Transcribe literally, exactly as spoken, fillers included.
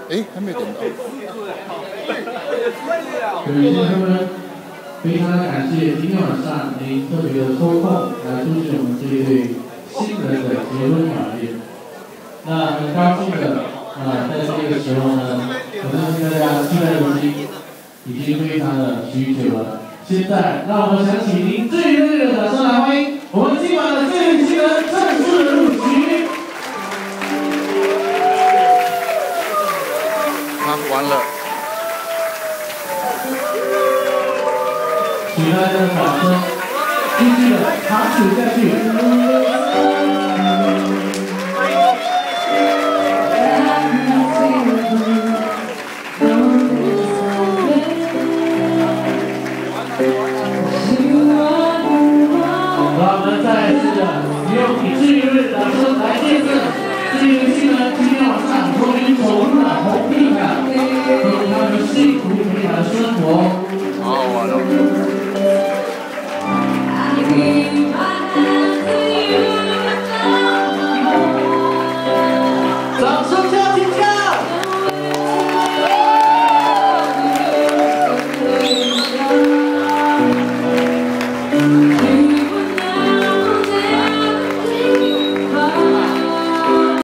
哎，还没点到。 各位先生们，非常的感谢今天晚上您特别的抽空来出席我们这一对新人的结婚晚宴。那很高兴的啊，在这个时候呢，我相信大家期待已经已经非常的许久了。现在让我们响起您最热烈的掌声来欢迎我们今晚的这对新人正式入局。 啊，完了。 请大家的掌声继续的长曲下去。